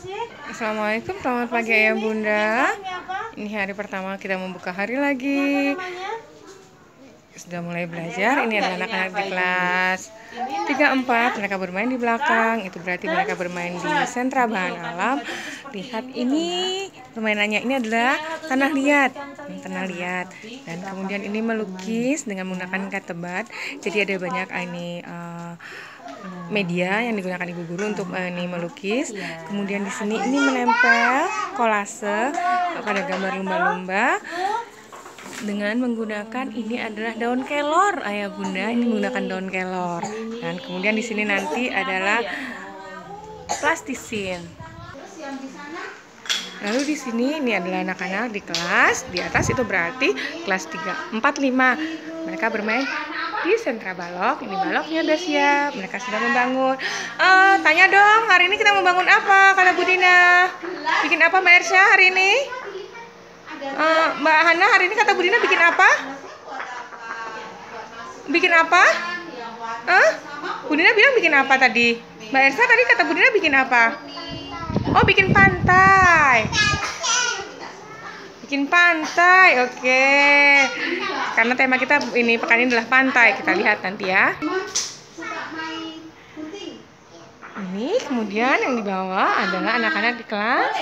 Assalamualaikum, selamat pagi ayah bunda. Ini hari pertama kita membuka hari lagi. Sudah mulai belajar. Ini adalah anak-anak di kelas 3-4. Mereka bermain di belakang. Itu berarti mereka bermain di sentra bahan alam. Lihat ini permainannya. Ini adalah tanah liat. Tanah liat. Dan kemudian ini melukis dengan menggunakan cat tebat. Jadi ada banyak ini media yang digunakan ibu guru untuk ini melukis. Kemudian di sini ini menempel kolase pada gambar lumba-lumba dengan menggunakan ini adalah daun kelor ayah bunda. Ini menggunakan daun kelor. Dan kemudian di sini nanti adalah plastisin. Lalu di sini ini adalah anak-anak di kelas di atas, itu berarti kelas 3, 4, 5. Mereka bermain di sentra balok. Ini baloknya udah siap. Mereka sudah membangun. Tanya dong, hari ini kita membangun apa? Kata Bu Dina. Bikin apa Mbak Ersya hari ini? Mbak Hana hari ini kata Bu Dina bikin apa? Bikin apa? Bu Dina bilang bikin apa tadi? Mbak Ersya tadi kata Bu Dina bikin apa? Oh, bikin pantai. Bikin pantai, oke. Karena tema kita ini pekan ini adalah pantai. Kita lihat nanti ya. Ini kemudian yang di bawah adalah anak-anak di kelas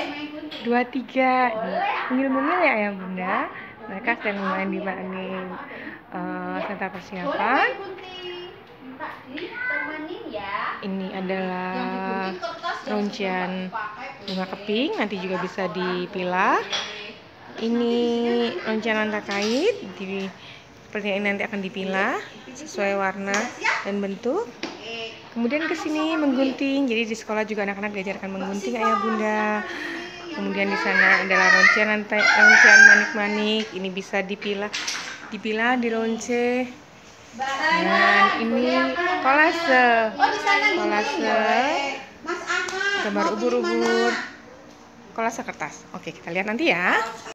2-3. Mungil-mungil ya ayah bunda. Mereka sedang bermain di sentra persiapan. Ini adalah runcian bunga keping, nanti juga bisa dipilah. Ini runcian terkait, seperti ini nanti akan dipilah sesuai warna dan bentuk. Kemudian ke sini menggunting, jadi di sekolah juga anak-anak diajarkan menggunting ayah bunda. Kemudian di sana adalah runcian manik-manik, ini bisa dipilah dironce. Dan ini kolase gambar ubur-ubur, kolase kertas. Oke, kita lihat nanti ya.